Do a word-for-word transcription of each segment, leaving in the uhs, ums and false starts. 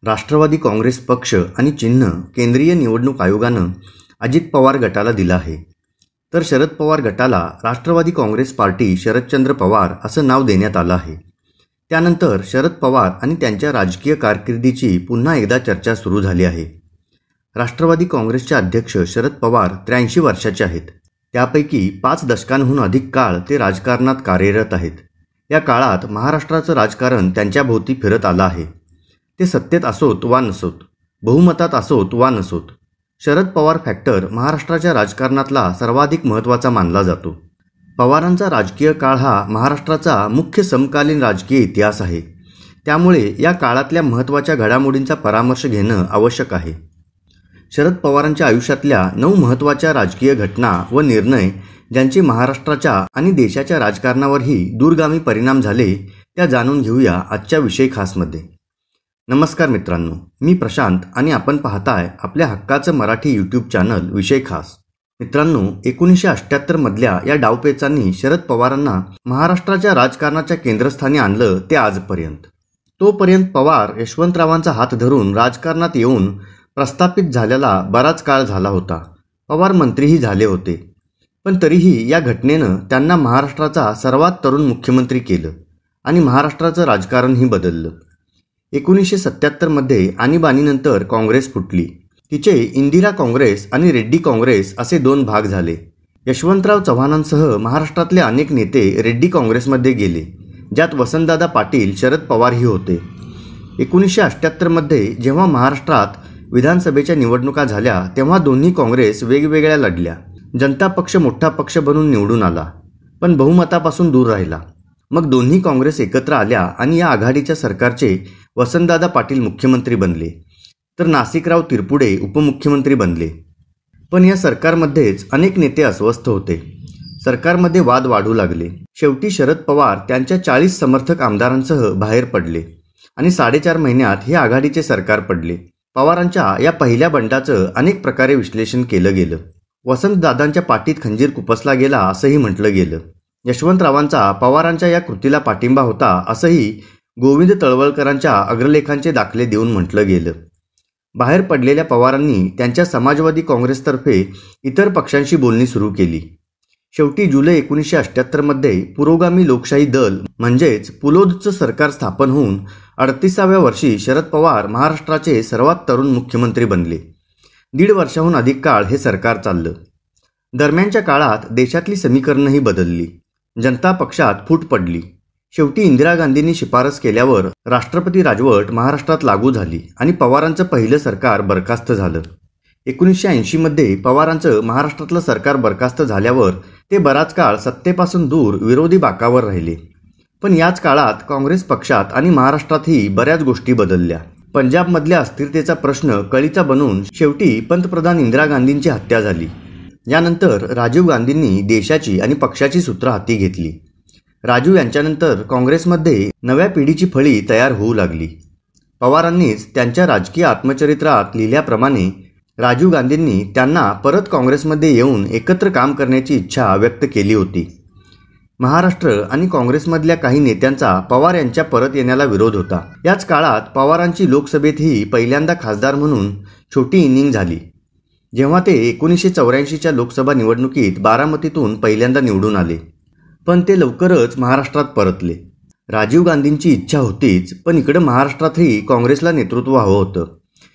राष्ट्रवादी काँग्रेस पक्ष आणि चिन्ह केंद्रीय निवडणूक आयोगानं अजित पवार गटाला दिलं आहे. तर शरद पवार गटाला राष्ट्रवादी काँग्रेस पार्टी शरदचंद्र पवार असं नाव देण्यात आलं आहे. त्यानंतर शरद पवार आणि त्यांच्या राजकीय कारकिर्दीची पुन्हा एकदा चर्चा सुरू झाली आहे. राष्ट्रवादी काँग्रेसचे अध्यक्ष शरद पवार त्र्याऐंशी वर्षाचे आहेत. त्यापैकी पाच दशकांहून अधिक काळ ते राजकारणात कार्यरत आहेत. या काळात महाराष्ट्राचं राजकारण त्यांच्या भोवती फिरत आलं आहे. ते सत्तेत असोत वा नसोत, बहुमतात असोत वा नसोत, शरद पवार फॅक्टर महाराष्ट्राच्या राजकारणातला सर्वाधिक महत्त्वाचा मानला जातो. पवारांचा राजकीय काळ हा महाराष्ट्राचा मुख्य समकालीन राजकीय इतिहास आहे. त्यामुळे या काळातल्या महत्त्वाच्या घडामोडींचा परामर्श घेणं आवश्यक आहे. शरद पवारांच्या आयुष्यातल्या नऊ महत्त्वाच्या राजकीय घटना व निर्णय ज्यांचे महाराष्ट्राच्या आणि देशाच्या राजकारणावरही दूरगामी परिणाम झाले त्या जाणून घेऊया आजच्या विषय खासमध्ये. नमस्कार मित्रांनो, मी प्रशांत आणि आपण पाहताय आपल्या हक्काचं मराठी यूट्यूब चॅनल विषय खास. मित्रांनो, एकोणीसशे अठ्ठ्याहत्तर मधल्या या डावपेचांनी शरद पवारांना महाराष्ट्राच्या राजकारणाच्या केंद्रस्थानी आणलं ते आजपर्यंत. तोपर्यंत पवार यशवंतरावांचा हात धरून राजकारणात येऊन प्रस्थापित झालेला बराच काळ झाला होता. पवार मंत्रीही झाले होते, पण तरीही या घटनेनं त्यांना महाराष्ट्राचा सर्वात तरुण मुख्यमंत्री केलं आणि महाराष्ट्राचं राजकारणही बदललं. एकोणीसशे सत्त्याहत्तरमध्ये आणीबाणीनंतर काँग्रेस फुटली. तिचे इंदिरा काँग्रेस आणि रेड्डी काँग्रेस असे दोन भाग झाले. यशवंतराव चव्हाणांसह महाराष्ट्रातले अनेक नेते रेड्डी काँग्रेसमध्ये गेले, ज्यात वसंतदादा पाटील, शरद पवारही होते. एकोणीसशे अठ्ठ्याहत्तरमध्ये जेव्हा महाराष्ट्रात विधानसभेच्या निवडणुका झाल्या तेव्हा दोन्ही काँग्रेस वेगवेगळ्या लढल्या. जनता पक्ष मोठा पक्ष बनून निवडून आला, पण बहुमतापासून दूर राहिला. मग दोन्ही काँग्रेस एकत्र आल्या आणि या आघाडीच्या सरकारचे वसंतदादा पाटील मुख्यमंत्री बनले, तर नासिकराव तिरपुडे उपमुख्यमंत्री बनले. पण या सरकारमध्येच अनेक नेते अस्वस्थ होते. सरकारमध्ये वाद वाढू लागले. शेवटी शरद पवार त्यांच्या चाळीस समर्थक आमदारांसह बाहेर पडले आणि साडेचार महिन्यात हे आघाडीचे सरकार पडले. पवारांच्या या पहिल्या बंडाचं अनेक प्रकारे विश्लेषण केलं गेलं. वसंतदादांच्या पाठीत खंजीर खुपसला गेला असंही म्हटलं गेलं. यशवंतरावांचा पवारांच्या या कृतीला पाठिंबा होता असंही गोविंद तळवळकरांच्या अग्रलेखांचे दाखले देऊन म्हटलं गेलं. बाहेर पडलेल्या पवारांनी त्यांच्या समाजवादी काँग्रेसतर्फे इतर पक्षांशी बोलणी सुरू केली. शेवटी जुलै एकोणीसशे अठ्ठ्याहत्तरमध्ये पुरोगामी लोकशाही दल म्हणजेच पुलोदचं सरकार स्थापन होऊन अडतीसाव्या वर्षी शरद पवार महाराष्ट्राचे सर्वात तरुण मुख्यमंत्री बनले. दीड वर्षाहून अधिक काळ हे सरकार चाललं. दरम्यानच्या काळात देशातली समीकरणंही बदलली. जनता पक्षात फूट पडली. शेवटी इंदिरा गांधींनी शिफारस केल्यावर राष्ट्रपती राजवट महाराष्ट्रात लागू झाली आणि पवारांचं पहिलं सरकार बरखास्त झालं. एकोणीसशे ऐंशीमध्ये पवारांचं महाराष्ट्रातलं सरकार बरखास्त झाल्यावर ते बराच काळ सत्तेपासून दूर विरोधी बाकावर राहिले. पण याच काळात काँग्रेस पक्षात आणि महाराष्ट्रातही बऱ्याच गोष्टी बदलल्या. पंजाबमधल्या अस्थिरतेचा प्रश्न कळीचा बनून शेवटी पंतप्रधान इंदिरा गांधींची हत्या झाली. यानंतर राजीव गांधींनी देशाची आणि पक्षाची सूत्र हाती घेतली. राजीव यांच्यानंतर काँग्रेसमध्ये नव्या पिढीची फळी तयार होऊ लागली. पवारांनीच त्यांच्या राजकीय आत्मचरित्रात लिहिल्याप्रमाणे राजीव गांधींनी त्यांना परत काँग्रेसमध्ये येऊन एकत्र काम करण्याची इच्छा व्यक्त केली होती. महाराष्ट्र आणि काँग्रेसमधल्या काही नेत्यांचा पवार यांच्या परत येण्याला विरोध होता. याच काळात पवारांची लोकसभेतही पहिल्यांदा खासदार म्हणून छोटी इनिंग झाली, जेव्हा ते एकोणीसशे चौऱ्याऐंशीच्या लोकसभा निवडणुकीत बारामतीतून पहिल्यांदा निवडून आले. पण ते लवकरच महाराष्ट्रात परतले. राजीव गांधींची इच्छा होतीच, पण इकडं महाराष्ट्रातही काँग्रेसला नेतृत्व हवं होतं.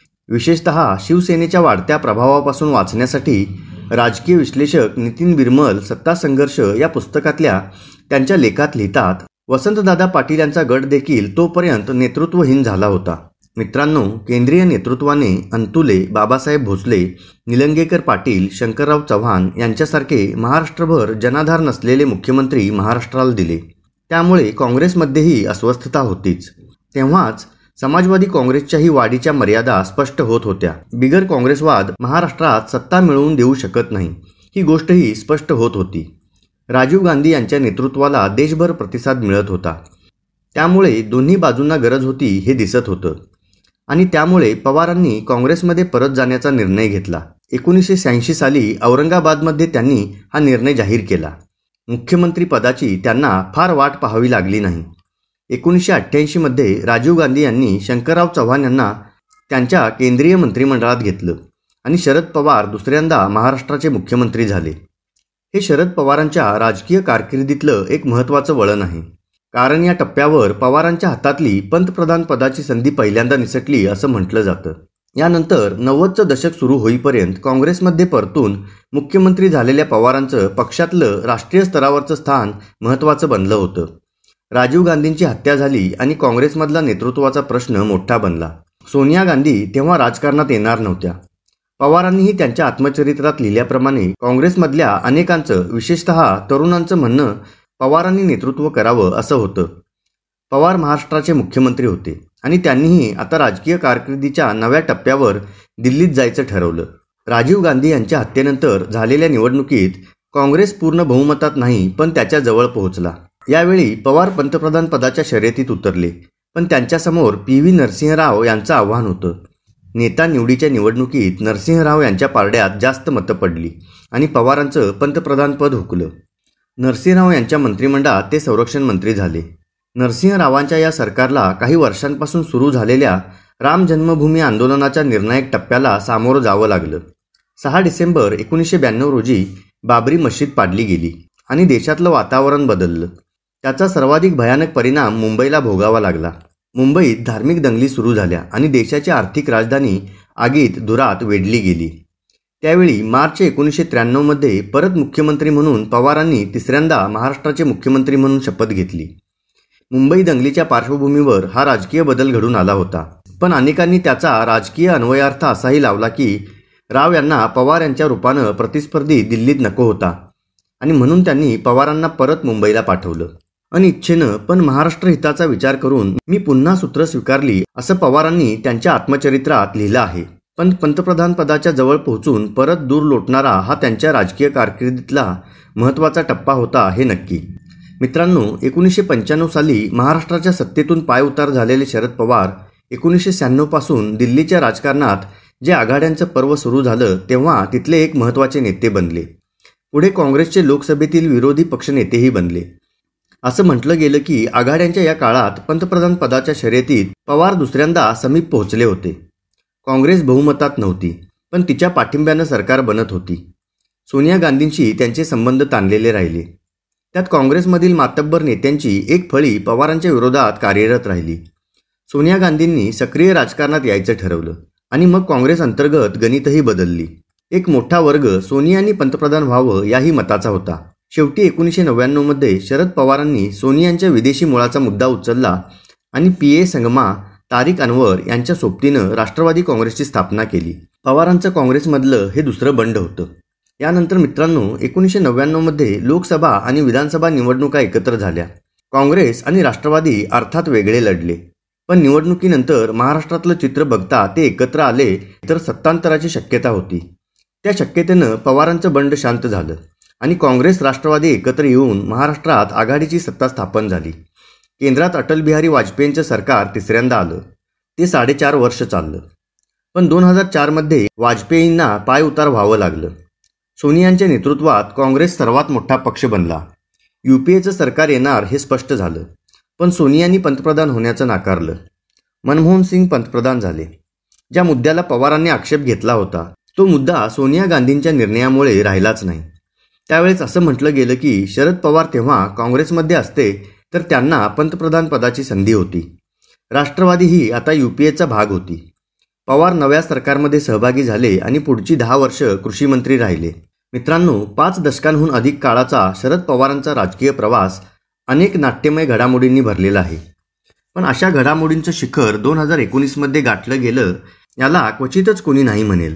विशेषतः शिवसेनेच्या वाढत्या प्रभावापासून वाचण्यासाठी राजकीय विश्लेषक नितीन बिरमल सत्ता संघर्ष या पुस्तकातल्या त्यांच्या लेखात लिहितात, वसंतदादा पाटील यांचा गट देखील तोपर्यंत नेतृत्वहीन झाला होता. मित्रांनो, केंद्रीय नेतृत्वाने अंतुले, बाबासाहेब भोसले, निलंगेकर पाटील, शंकरराव चव्हाण यांच्यासारखे महाराष्ट्रभर जनाधार नसलेले मुख्यमंत्री महाराष्ट्राला दिले. त्यामुळे काँग्रेसमध्येही अस्वस्थता होतीच. तेव्हाच समाजवादी काँग्रेसच्याही वाढीच्या मर्यादा स्पष्ट होत होत्या. बिगर काँग्रेसवाद महाराष्ट्रात सत्ता मिळवून देऊ शकत नाही, ही गोष्टही स्पष्ट होत होती. राजीव गांधी यांच्या नेतृत्वाला देशभर प्रतिसाद मिळत होता. त्यामुळे दोन्ही बाजूंना गरज होती हे दिसत होतं आणि त्यामुळे पवारांनी काँग्रेसमध्ये परत जाण्याचा निर्णय घेतला. एकोणीसशे शहाऐंशी साली औरंगाबादमध्ये त्यांनी हा निर्णय जाहीर केला. मुख्यमंत्री पदाची त्यांना फार वाट पाहावी लागली नाही. एकोणीसशे अठ्ठ्याऐंशीमध्ये राजीव गांधी यांनी शंकरराव चव्हाण यांना त्यांच्या केंद्रीय मंत्रिमंडळात घेतलं आणि शरद पवार दुसऱ्यांदा महाराष्ट्राचे मुख्यमंत्री झाले. हे शरद पवारांच्या राजकीय कारकिर्दीतलं एक महत्त्वाचं वळण आहे, कारण या टप्प्यावर पवारांच्या हातातली पंतप्रधान पदाची संधी पहिल्यांदा निसटली असं म्हटलं जातं. यानंतर नव्वदचं दशक सुरू होईपर्यंत काँग्रेसमध्ये परतून मुख्यमंत्री झालेल्या पवारांचं पक्षातलं राष्ट्रीय स्तरावरचं स्थान महत्त्वाचं बनलं होतं. राजीव गांधींची हत्या झाली आणि काँग्रेसमधला नेतृत्वाचा प्रश्न मोठा बनला. सोनिया गांधी तेव्हा राजकारणात येणार नव्हत्या. पवारांनीही त्यांच्या आत्मचरित्रात लिहिल्याप्रमाणे काँग्रेसमधल्या अनेकांचं, विशेषतः तरुणांचं म्हणणं पवारांनी नेतृत्व करावं असं होतं. पवार महाराष्ट्राचे मुख्यमंत्री होते आणि त्यांनीही आता राजकीय कारकिर्दीच्या नव्या टप्प्यावर दिल्लीत जायचं ठरवलं. राजीव गांधी यांच्या हत्येनंतर झालेल्या निवडणुकीत काँग्रेस पूर्ण बहुमतात नाही, पण त्याच्या जवळ पोहोचला. यावेळी पवार पंतप्रधान पदाच्या शर्यतीत उतरले, पण त्यांच्यासमोर पी व्ही नरसिंहराव यांचं आव्हान होतं. नेता निवडीच्या निवडणुकीत नरसिंहराव यांच्या पारड्यात जास्त मतं पडली आणि पवारांचं पंतप्रधानपद हुकलं. नरसिंहराव यांच्या मंत्रिमंडळात ते संरक्षण मंत्री झाले. नरसिंहरावांच्या या सरकारला काही वर्षांपासून सुरू झालेल्या राम जन्मभूमी आंदोलनाच्या निर्णायक टप्प्याला सामोरं जावं लागलं. सहा डिसेंबर एकोणीसशे ब्याण्णव रोजी बाबरी मशीद पाडली गेली आणि देशातलं वातावरण बदललं. त्याचा सर्वाधिक भयानक परिणाम मुंबईला भोगावा लागला. मुंबईत धार्मिक दंगली सुरू झाल्या आणि देशाची आर्थिक राजधानी आगीत धुरात वेढली गेली. त्यावेळी मार्च एकोणीसशे त्र्याण्णवमध्ये परत मुख्यमंत्री म्हणून पवारांनी तिसऱ्यांदा महाराष्ट्राचे मुख्यमंत्री म्हणून शपथ घेतली. मुंबई दंगलीच्या पार्श्वभूमीवर हा राजकीय बदल घडून आला होता, पण अनेकांनी त्याचा राजकीय अन्वयार्थ असाही लावला की राव यांना पवार यांच्या रूपानं प्रतिस्पर्धी दिल्लीत नको होता आणि म्हणून त्यांनी पवारांना परत मुंबईला पाठवलं. अनिच्छेनं पण महाराष्ट्र हिताचा विचार करून मी पुन्हा सूत्र स्वीकारली असं पवारांनी त्यांच्या आत्मचरित्रात लिहिलं आहे. पण पंतप्रधान पदाच्या जवळ पोहोचून परत दूर लोटणारा हा त्यांच्या राजकीय कारकिर्दीतला महत्त्वाचा टप्पा होता हे नक्की. मित्रांनो, एकोणीसशे पंच्याण्णव साली महाराष्ट्राच्या सत्तेतून पायउतार झालेले शरद पवार एकोणीसशे शहाण्णवपासून दिल्लीच्या राजकारणात जे आघाड्यांचं पर्व सुरू झालं तेव्हा तिथले एक महत्त्वाचे नेते बनले. पुढे काँग्रेसचे लोकसभेतील विरोधी पक्षनेतेही बनले. असं म्हटलं गेलं की आघाड्यांच्या या काळात पंतप्रधान पदाच्या शर्यतीत पवार दुसऱ्यांदा समीप पोहोचले होते. काँग्रेस बहुमतात नव्हती, पण तिच्या पाठिंब्यानं सरकार बनत होती. सोनिया गांधींशी त्यांचे संबंध ताणलेले राहिले. त्यात काँग्रेसमधील मातब्बर नेत्यांची एक फळी पवारांच्या विरोधात कार्यरत राहिली. सोनिया गांधींनी सक्रिय राजकारणात यायचं ठरवलं आणि मग काँग्रेस अंतर्गत गणितही बदलली. एक मोठा वर्ग सोनियांनी पंतप्रधान व्हावं याही मताचा होता. शेवटी एकोणीसशे नव्याण्णवमध्ये शरद पवारांनी सोनियांच्या विदेशी मुळाचा मुद्दा उचलला आणि पी ए संगमा, तारिक अनवर यांच्या सोबतीनं राष्ट्रवादी काँग्रेसची स्थापना केली. पवारांचं काँग्रेसमधलं हे दुसरं बंड होतं. यानंतर मित्रांनो, एकोणीसशे नव्याण्णवमध्ये लोकसभा आणि विधानसभा निवडणुका एकत्र झाल्या. काँग्रेस आणि राष्ट्रवादी अर्थात वेगळे लढले, पण निवडणुकीनंतर महाराष्ट्रातलं चित्र बघता ते एकत्र आले तर सत्तांतराची शक्यता होती. त्या शक्यतेनं पवारांचं बंड शांत झालं आणि काँग्रेस राष्ट्रवादी एकत्र येऊन महाराष्ट्रात आघाडीची सत्ता स्थापन झाली. केंद्रात अटल बिहारी वाजपेयींचं सरकार तिसऱ्यांदा आलं. ते साडेचार वर्ष चाललं, पण दोन हजार चारमध्ये वाजपेयींना पायउतार व्हावं लागलं. सोनियांच्या नेतृत्वात काँग्रेस सर्वात मोठा पक्ष बनला. यूपीएचं सरकार येणार हे स्पष्ट झालं, पण सोनियांनी पंतप्रधान होण्याचं नाकारलं. मनमोहन सिंग पंतप्रधान झाले. ज्या मुद्द्याला पवारांनी आक्षेप घेतला होता तो मुद्दा सोनिया गांधींच्या निर्णयामुळे राहिलाच नाही. त्यावेळेस असं म्हटलं गेलं की शरद पवार तेव्हा काँग्रेसमध्ये असते तर त्यांना पंतप्रधान पदाची संधी होती. राष्ट्रवादी ही आता यूपीएचा भाग होती. पवार नव्या सरकारमध्ये सहभागी झाले आणि पुढची दहा वर्ष कृषी मंत्री राहिले. मित्रांनो, पाच दशकांहून अधिक काळाचा शरद पवारांचा राजकीय प्रवास अनेक नाट्यमय घडामोडींनी भरलेला आहे. पण अशा घडामोडींचं शिखर दोन हजार एकोणीसमध्ये गाठलं गेलं याला क्वचितच कोणी नाही म्हणेल.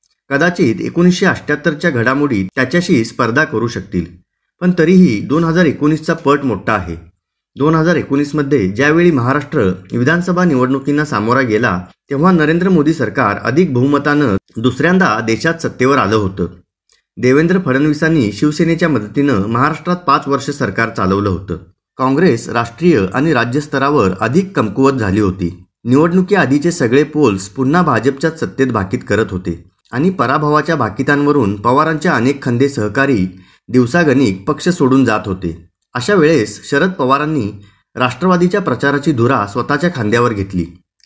कदाचित एकोणीसशे अठ्ठ्याहत्तरच्या घडामोडी त्याच्याशी स्पर्धा करू शकतील, पण तरीही दोन हजार एकोणीसचा पट मोठा आहे. दोन हजार एकोणीसमध्ये ज्यावेळी महाराष्ट्र विधानसभा निवडणुकींना सामोरा गेला तेव्हा नरेंद्र मोदी सरकार अधिक बहुमतानं दुसऱ्यांदा देशात सत्तेवर आलं होतं. देवेंद्र फडणवीसांनी शिवसेनेच्या मदतीनं महाराष्ट्रात पाच वर्ष सरकार चालवलं होतं. काँग्रेस राष्ट्रीय आणि राज्य स्तरावर अधिक कमकुवत झाली होती. निवडणुकीआधीचे सगळे पोल्स पुन्हा भाजपच्याच सत्तेत भाकीत करत होते आणि पराभवाच्या भाकितांवरून पवारांचे अनेक खंदे सहकारी दिवसागणिक पक्ष सोडून जात होते. अशा वेळेस शरद पवारांनी राष्ट्रवादीच्या प्रचाराची धुरा स्वतःच्या खांद्यावर घेतली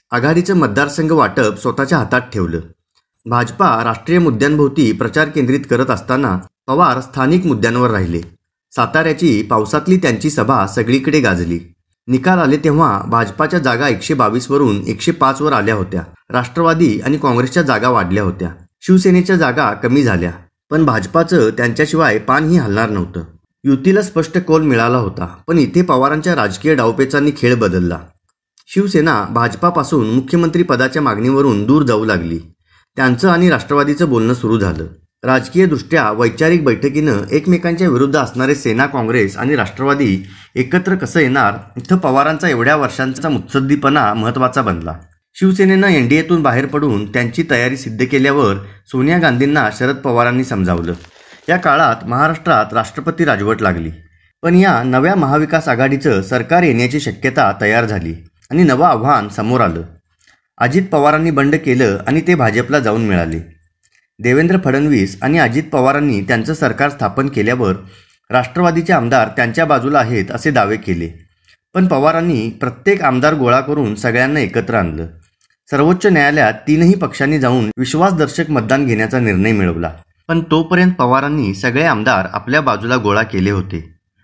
आघाडीचं मतदारसंघ वाटप स्वतःच्या हातात ठेवलं. भाजपा राष्ट्रीय मुद्द्यांभोवती प्रचार केंद्रित करत असताना पवार स्थानिक मुद्द्यांवर राहिले. साताऱ्याची पावसातली त्यांची सभा सगळीकडे गाजली. निकाल आले तेव्हा भाजपाच्या जागा एकशे बावीस वरून एकशे पाच वर आल्या होत्या. राष्ट्रवादी आणि काँग्रेसच्या जागा वाढल्या होत्या. शिवसेनेच्या जागा कमी झाल्या. पण भाजपाचं त्यांच्याशिवाय पानही हलणार नव्हतं. युतीला स्पष्ट कौल मिळाला होता. पण इथे पवारांच्या राजकीय डावपेचांनी खेळ बदलला. शिवसेना भाजपापासून मुख्यमंत्री पदाच्या मागणीवरून दूर जाऊ लागली. त्यांचं आणि राष्ट्रवादीचं बोलणं सुरू झालं. राजकीयदृष्ट्या वैचारिक बैठकीनं एकमेकांच्या विरुद्ध असणारे सेना, काँग्रेस आणि राष्ट्रवादी एकत्र कसं येणार, इथं पवारांचा एवढ्या वर्षांचा मुत्सद्दीपणा महत्त्वाचा बनला. शिवसेनेनं एनडीएतून बाहेर पडून त्यांची तयारी सिद्ध केल्यावर सोनिया गांधींना शरद पवारांनी समजावलं. या काळात महाराष्ट्रात राष्ट्रपती राजवट लागली. पण या नव्या महाविकास आघाडीचं सरकार येण्याची शक्यता तयार झाली आणि नवं आव्हान समोर आलं. अजित पवारांनी बंड केलं आणि ते भाजपला जाऊन मिळाले. देवेंद्र फडणवीस आणि अजित पवारांनी त्यांचं सरकार स्थापन केल्यावर राष्ट्रवादीचे आमदार त्यांच्या बाजूला आहेत असे दावे केले. पण पवारांनी प्रत्येक आमदार गोळा करून सगळ्यांना एकत्र आणलं. सर्वोच्च न्यायालयात तीनही पक्षांनी जाऊन विश्वासदर्शक मतदान घेण्याचा निर्णय मिळवला. पण तोपर्यंत पवारांनी सगळे आमदार आपल्या बाजूला गोळा केले होते.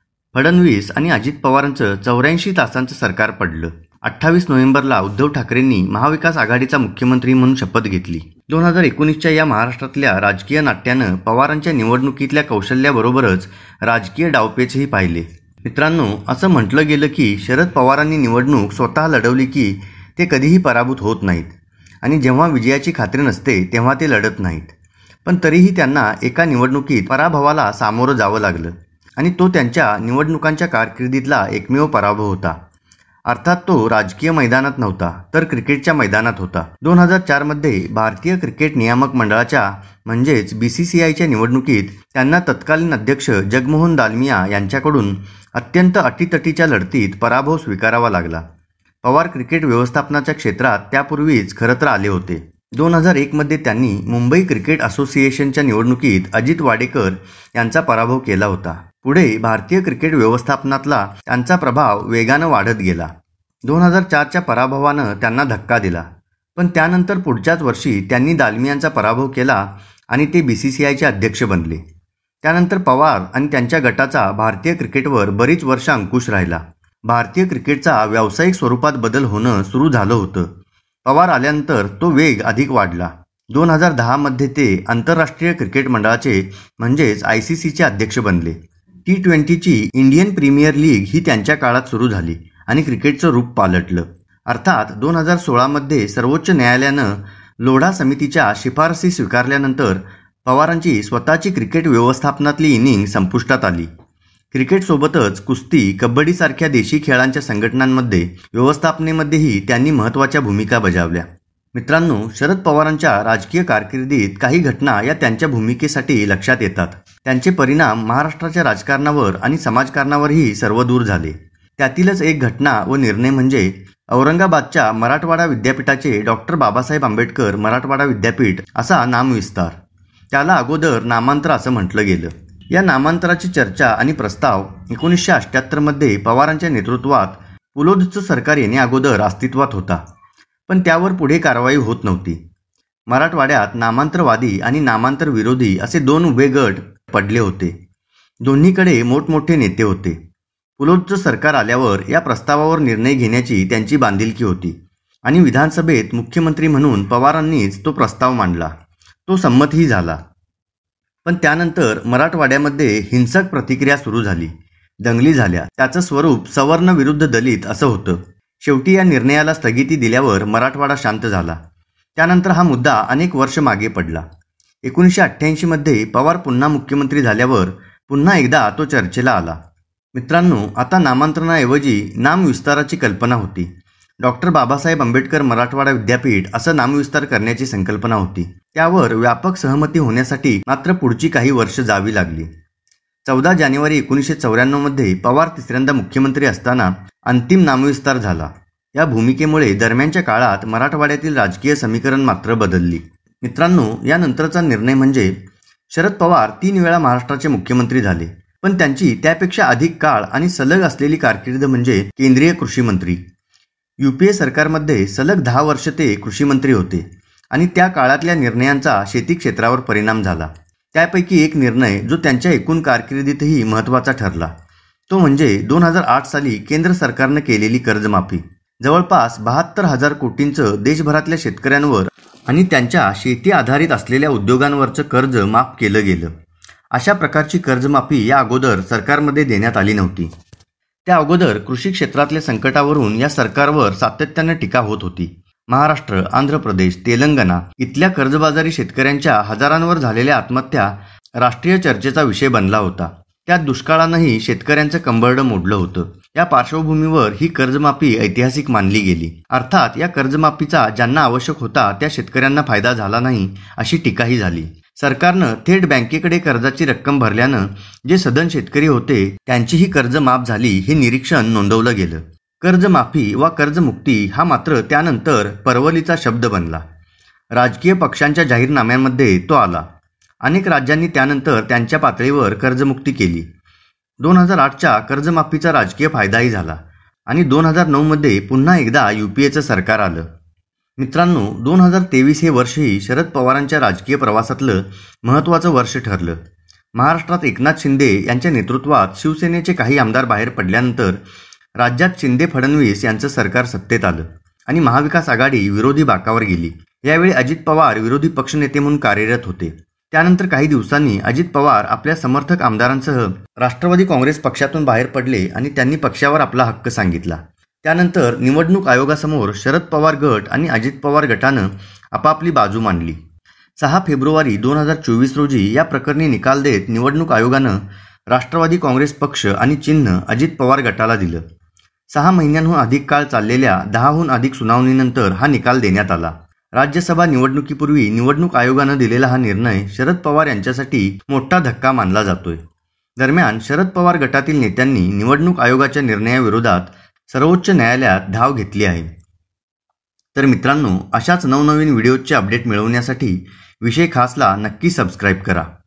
फडणवीस आणि अजित पवारांचं चौऱ्याऐंशी तासांचं सरकार पडलं. अठ्ठावीस नोव्हेंबरला उद्धव ठाकरेंनी महाविकास आघाडीचा मुख्यमंत्री म्हणून शपथ घेतली. दोन हजार एकोणीसच्या या महाराष्ट्रातल्या राजकीय नाट्यानं पवारांच्या निवडणुकीतल्या कौशल्याबरोबरच राजकीय डावपेचही पाहिले. मित्रांनो, असं म्हटलं गेलं की शरद पवारांनी निवडणूक स्वतः लढवली की ते कधीही पराभूत होत नाहीत आणि जेव्हा विजयाची खात्री नसते तेव्हा ते लढत नाहीत. पण तरीही त्यांना एका निवडणुकीत पराभवाला सामोरं जावं लागलं आणि तो त्यांच्या निवडणुकांच्या कारकिर्दीतला एकमेव पराभव होता. अर्थात तो राजकीय मैदानात नव्हता तर क्रिकेटच्या मैदानात होता. दोन हजार चारमध्ये भारतीय क्रिकेट नियामक मंडळाच्या म्हणजेच बी सी सी आयच्या निवडणुकीत त्यांना तत्कालीन अध्यक्ष जगमोहन दालमिया यांच्याकडून अत्यंत अटीतटीच्या लढतीत पराभव स्वीकारावा लागला. पवार क्रिकेट व्यवस्थापनाच्या क्षेत्रात त्यापूर्वीच खरं तर आले होते. दोन हजार एकमध्ये त्यांनी मुंबई क्रिकेट असोसिएशनच्या निवडणुकीत अजित वाडेकर यांचा पराभव केला होता. पुढे भारतीय क्रिकेट व्यवस्थापनातला त्यांचा प्रभाव वेगानं वाढत गेला. दोन हजार चारच्या पराभवानं त्यांना धक्का दिला. पण त्यानंतर पुढच्याच वर्षी त्यांनी दालमियांचा पराभव केला आणि ते बी सी सी आयचे अध्यक्ष बनले. त्यानंतर पवार आणि त्यांच्या गटाचा भारतीय क्रिकेटवर बरीच वर्ष अंकुश राहिला. भारतीय क्रिकेटचा व्यावसायिक स्वरूपात बदल होणं सुरू झालं होतं. पवार आल्यानंतर तो वेग अधिक वाढला. दोन हजार दहामध्ये ते आंतरराष्ट्रीय क्रिकेट मंडळाचे म्हणजेच आय सी सीचे अध्यक्ष बनले. टी ट्वेंटीची इंडियन प्रीमियर लीग ही त्यांच्या काळात सुरू झाली आणि क्रिकेटचं रूप पालटलं. अर्थात दोन हजार सोळामध्ये सर्वोच्च न्यायालयानं लोढा समितीच्या शिफारसी स्वीकारल्यानंतर पवारांची स्वतःची क्रिकेट व्यवस्थापनातली इनिंग संपुष्टात आली. क्रिकेटसोबतच कुस्ती, कबड्डीसारख्या देशी खेळांच्या संघटनांमध्ये व्यवस्थापनेमध्येही त्यांनी महत्त्वाच्या भूमिका बजावल्या. मित्रांनो, शरद पवारांच्या राजकीय कारकिर्दीत काही घटना या त्यांच्या भूमिकेसाठी लक्षात येतात. त्यांचे परिणाम महाराष्ट्राच्या राजकारणावर आणि समाजकारणावरही सर्वदूर झाले. त्यातीलच एक घटना व निर्णय म्हणजे औरंगाबादच्या मराठवाडा विद्यापीठाचे डॉक्टर बाबासाहेब आंबेडकर मराठवाडा विद्यापीठ असा नामविस्तार. त्याला अगोदर नामांतर असं म्हटलं गेलं. या नामांतराची चर्चा आणि प्रस्ताव एकोणीसशे अठ्ठ्याहत्तरमध्ये पवारांच्या नेतृत्वात पुलोदचं सरकार येण्या अगोदर अस्तित्वात होता. पण त्यावर पुढे कारवाई होत नव्हती. मराठवाड्यात नामांतरवादी आणि नामांतर विरोधी असे दोन उभे गट पडले होते. दोन्हीकडे मोठमोठे नेते होते. पुलोदचं सरकार आल्यावर या प्रस्तावावर निर्णय घेण्याची त्यांची बांधिलकी होती आणि विधानसभेत मुख्यमंत्री म्हणून पवारांनीच तो प्रस्ताव मांडला. तो संमतही झाला. पण त्यानंतर मराठवाड्यामध्ये हिंसक प्रतिक्रिया सुरू झाली. दंगली झाल्या. त्याचं स्वरूप सवर्ण विरुद्ध दलित असं होतं. शेवटी या निर्णयाला स्थगिती दिल्यावर मराठवाडा शांत झाला. त्यानंतर हा मुद्दा अनेक वर्ष मागे पडला. एकोणीसशे अठ्ठ्याऐंशीमध्ये पवार पुन्हा मुख्यमंत्री झाल्यावर पुन्हा एकदा तो चर्चेला आला. मित्रांनो, आता नामांतरणाऐवजी नामविस्ताराची कल्पना होती. डॉक्टर बाबासाहेब आंबेडकर मराठवाडा विद्यापीठ असं नामविस्तार करण्याची संकल्पना होती. त्यावर व्यापक सहमती होण्यासाठी मात्र पुढची काही वर्ष जावी लागली. चौदा जानेवारी एकोणीसशे चौऱ्याण्णवमध्ये पवार तिसऱ्यांदा मुख्यमंत्री असताना अंतिम नामविस्तार झाला. या भूमिकेमुळे दरम्यानच्या काळात मराठवाड्यातील राजकीय समीकरण मात्र बदलली. मित्रांनो, यानंतरचा निर्णय म्हणजे शरद पवार तीन वेळा महाराष्ट्राचे मुख्यमंत्री झाले. पण त्यांची त्यापेक्षा अधिक काळ आणि सलग असलेली कारकीर्द म्हणजे केंद्रीय कृषी मंत्री. यू पी ए सरकारमध्ये सलग दहा वर्ष ते कृषी मंत्री होते आणि त्या काळातल्या निर्णयांचा शेती क्षेत्रावर परिणाम झाला. त्यापैकी एक निर्णय जो त्यांच्या एकूण कारकिर्दीतही महत्त्वाचा ठरला तो म्हणजे दोन हजार आठ साली केंद्र सरकारनं केलेली कर्जमाफी. जवळपास बहात्तर हजार कोटींचं देशभरातल्या शेतकऱ्यांवर आणि त्यांच्या शेती आधारित असलेल्या उद्योगांवरचं कर्ज माफ केलं गेलं. अशा प्रकारची कर्जमाफी या अगोदर सरकारमध्ये देण्यात आली नव्हती. त्या अगोदर कृषी क्षेत्रातल्या संकटावरून या सरकारवर सातत्यानं टीका होत होती. महाराष्ट्र, आंध्र प्रदेश, तेलंगणा इथल्या कर्जबाजारी शेतकऱ्यांच्या हजारांवर झालेल्या आत्महत्या राष्ट्रीय चर्चेचा विषय बनला होता. त्यात दुष्काळानंही शेतकऱ्यांचं कंबरडं मोडलं होतं. या पार्श्वभूमीवर ही कर्जमाफी ऐतिहासिक मानली गेली. अर्थात या कर्जमाफीचा ज्यांना आवश्यक होता त्या शेतकऱ्यांना फायदा झाला नाही अशी टीकाही झाली. सरकारनं थेट बँकेकडे कर्जाची रक्कम भरल्यानं जे सधन शेतकरी होते त्यांचीही कर्ज माफ झाली हे निरीक्षण नोंदवलं गेलं. कर्जमाफी वा कर्जमुक्ती हा मात्र त्यानंतर परवलीचा शब्द बनला. राजकीय पक्षांच्या जाहीरनाम्यांमध्ये तो आला. अनेक राज्यांनी त्यानंतर त्यांच्या पातळीवर कर्जमुक्ती केली. दोन हजार आठच्या कर्जमाफीचा राजकीय फायदाही झाला आणि दोन हजार नऊमध्ये पुन्हा एकदा यू पी एचं सरकार आलं. मित्रांनो, दोन हजार तेवीस हे वर्षही शरद पवारांच्या राजकीय प्रवासातलं महत्त्वाचं वर्ष ठरलं. महाराष्ट्रात एकनाथ शिंदे यांच्या नेतृत्वात शिवसेनेचे काही आमदार बाहेर पडल्यानंतर राज्यात शिंदे फडणवीस यांचं सरकार सत्तेत आलं आणि महाविकास आघाडी विरोधी बाकावर गेली. यावेळी अजित पवार विरोधी पक्षनेते म्हणून कार्यरत होते. त्यानंतर काही दिवसांनी अजित पवार आपल्या समर्थक आमदारांसह राष्ट्रवादी काँग्रेस पक्षातून बाहेर पडले आणि त्यांनी पक्षावर आपला हक्क सांगितला. त्यानंतर निवडणूक आयोगासमोर शरद पवार गट आणि अजित पवार गटानं आपापली बाजू मांडली. सहा फेब्रुवारी दोन हजार चोवीस रोजी या प्रकरणी निकाल देत निवडणूक आयोगानं राष्ट्रवादी काँग्रेस पक्ष आणि चिन्ह अजित पवार गटाला दिलं. सहा महिन्यांहून अधिक काळ चाललेल्या दहाहून अधिक सुनावणीनंतर हा निकाल देण्यात आला. राज्यसभा निवडणुकीपूर्वी निवडणूक आयोगानं दिलेला हा निर्णय शरद पवार यांच्यासाठी मोठा धक्का मानला जातोय. दरम्यान शरद पवार गटातील नेत्यांनी निवडणूक आयोगाच्या निर्णयाविरोधात सर्वोच्च न्यायालयात धाव घेतली आहे. तर मित्रांनो, अशाच नवनवीन व्हिडिओचे अपडेट मिळवण्यासाठी विषय खासला नक्की सबस्क्राईब करा.